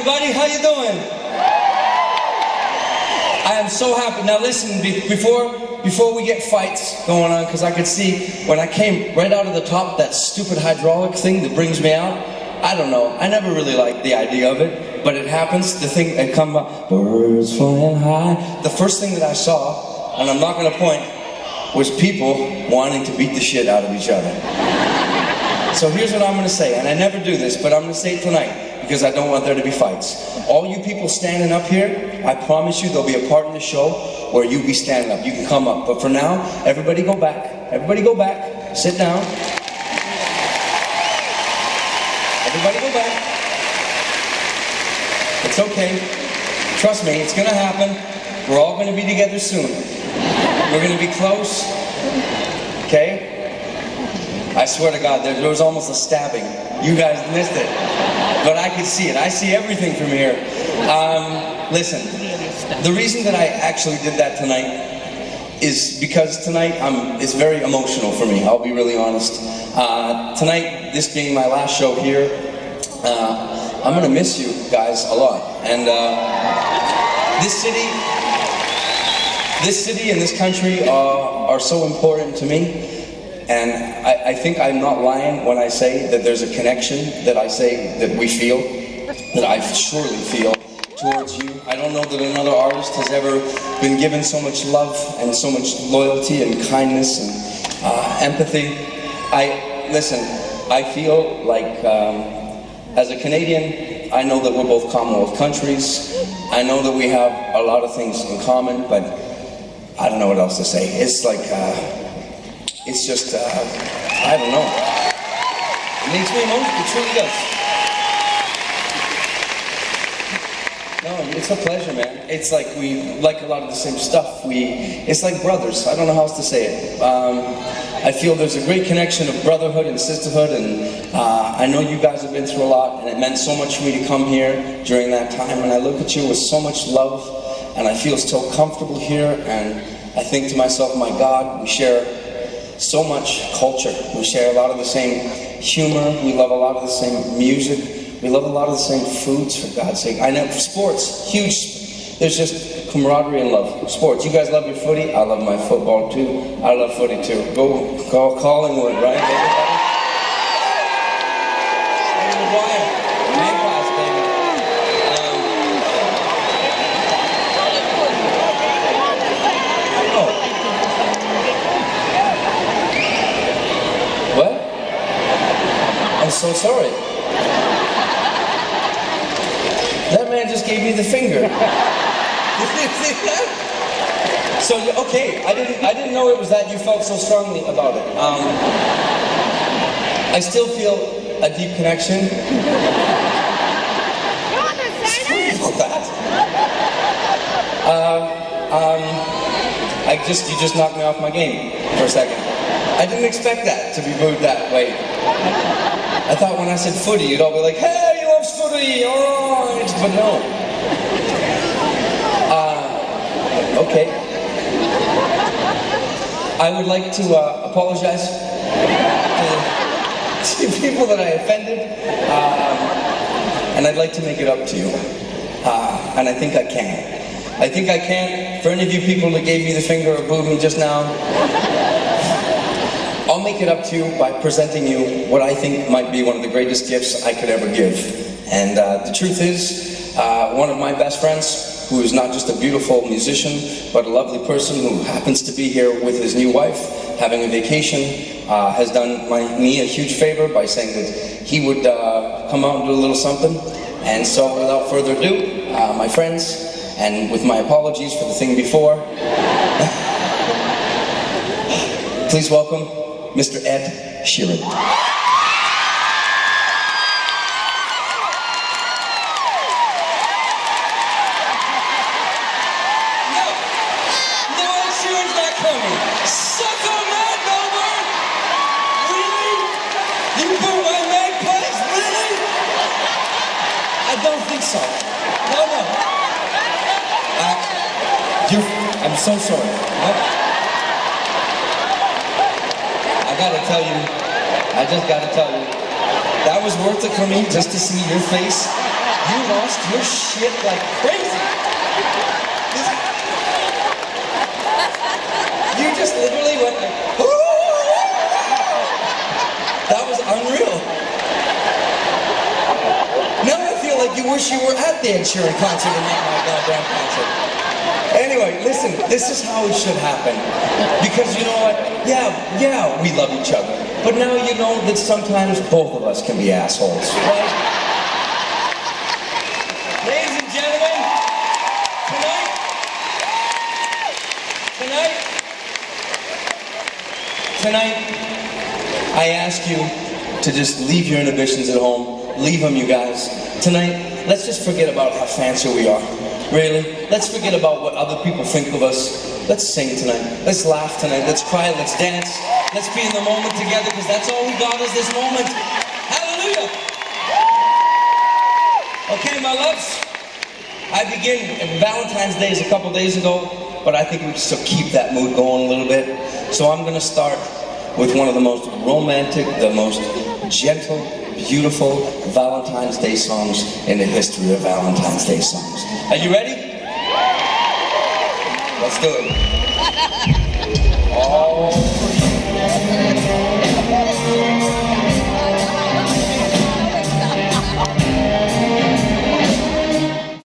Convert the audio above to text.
everybody, how you doing? I am so happy. Now listen, before we get fights going on, because I could see when I came right out of the top, that stupid hydraulic thing that brings me out, I don't know, I never really liked the idea of it, but it happens, the thing that comes up, birds flying high. The first thing that I saw, and I'm not going to point, was people wanting to beat the shit out of each other. So here's what I'm going to say, and I never do this, but I'm going to say it tonight, because I don't want there to be fights. All you people standing up here, I promise you there'll be a part in the show where you be standing up. You can come up. But for now, everybody go back. Everybody go back. Sit down. Everybody go back. It's okay. Trust me, it's going to happen. We're all going to be together soon. We're going to be close. Okay? I swear to God, there was almost a stabbing. You guys missed it. But I could see it. I see everything from here. Listen, the reason that I actually did that tonight is because tonight it's very emotional for me. I'll be really honest. Tonight, this being my last show here, I'm going to miss you guys a lot. And this city and this country are so important to me. And I think I'm not lying when I say that there's a connection that I say that we feel, that I surely feel towards you. I don't know that another artist has ever been given so much love and so much loyalty and kindness and empathy. Listen, I feel like as a Canadian, I know that we're both Commonwealth countries. I know that we have a lot of things in common, but I don't know what else to say. It's like, it's just, I don't know. It makes me emotional, it truly does. No, it's a pleasure, man. It's like we like a lot of the same stuff. It's like brothers, I don't know how else to say it. I feel there's a great connection of brotherhood and sisterhood, and I know you guys have been through a lot, and it meant so much for me to come here during that time, and I look at you with so much love, and I feel so comfortable here, and I think to myself, my God, we share so much culture. We share a lot of the same humor. We love a lot of the same music. We love a lot of the same foods, for God's sake. I know sports, huge. There's just camaraderie and love. Sports. You guys love your footy. I love my football too. I love footy too. Go call Collingwood, right? Everybody? So sorry. That man just gave me the finger. So okay, I didn't know it was that you felt so strongly about it. I still feel a deep connection. Sorry about that. You just knocked me off my game for a second. I didn't expect that to be moved that way. I thought when I said footy, you'd all be like, hey, he loves footy, alright, but no. Okay. I would like to apologize to people that I offended, and I'd like to make it up to you, and I think I can. I think I can. For any of you people that gave me the finger or booed me just now, I'll make it up to you by presenting you what I think might be one of the greatest gifts I could ever give. And the truth is, one of my best friends, who is not just a beautiful musician, but a lovely person who happens to be here with his new wife, having a vacation, has done me a huge favor by saying that he would come out and do a little something. And so without further ado, my friends, and with my apologies for the thing before, please welcome Mr. Ed Sheeran. So, no. I'm so sorry. I just gotta tell you, that was worth it for me just to see your face You lost your shit like crazy. You just literally went like, that was unreal. Now I feel like you wish you were at the Ed Sheeran concert and not my goddamn concert. Anyway, listen, this is how it should happen. Because you know what? Yeah, we love each other. But now you know that sometimes both of us can be assholes, right? Ladies and gentlemen, tonight, I ask you to just leave your inhibitions at home. Leave them, you guys. Tonight, let's just forget about how fancy we are. Really. Let's forget about what other people think of us. Let's sing tonight. Let's laugh tonight. Let's cry. Let's dance. Let's be in the moment together, because that's all we got is this moment. Hallelujah. Okay, my loves. I begin, Valentine's Day is a couple days ago, but I think we can still keep that mood going a little bit. So I'm going to start with one of the most romantic, the most gentle, beautiful Valentine's Day songs in the history of Valentine's Day songs. Are you ready? Let's do it. Oh.